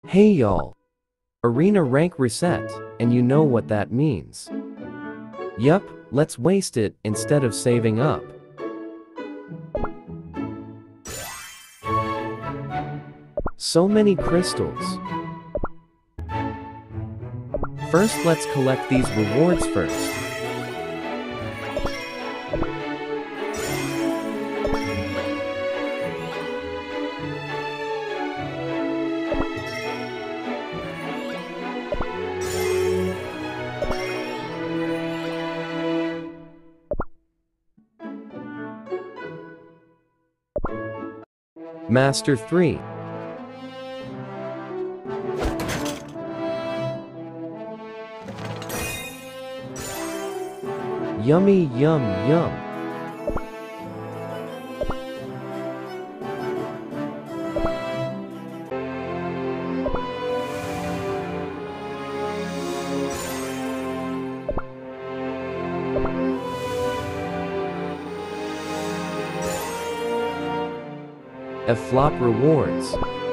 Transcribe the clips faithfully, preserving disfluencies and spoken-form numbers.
Hey y'all! Arena rank reset, and you know what that means. Yup, let's waste it instead of saving up. So many crystals. First, let's collect these rewards first. Master three. Yummy yum yum. F-flop rewards.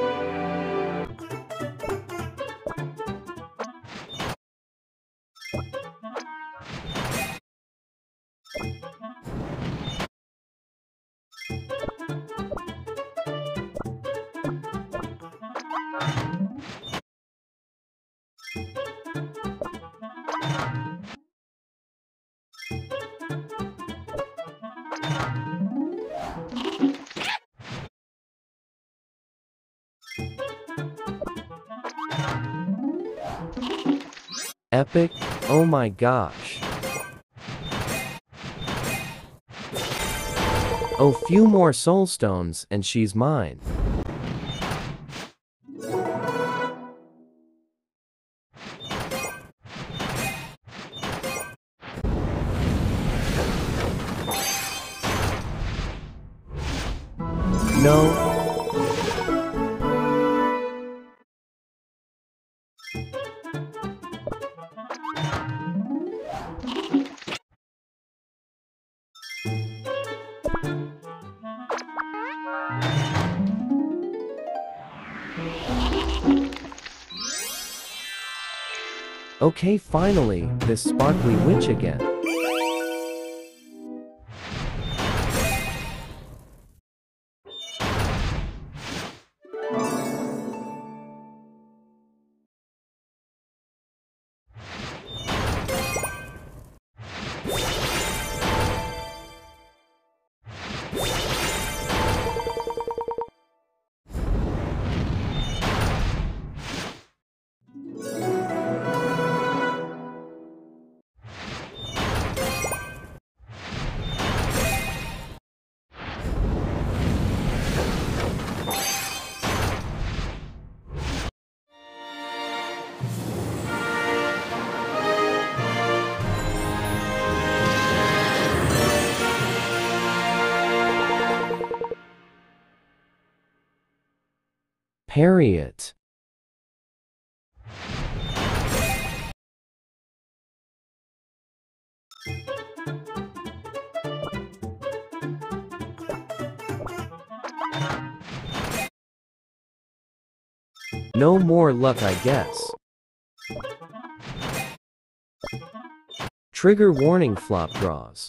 Epic, oh my gosh. Oh, few more soul stones and she's mine. No. Okay, finally, this sparkly witch again. Parry it. No more luck, I guess. Trigger warning flop draws.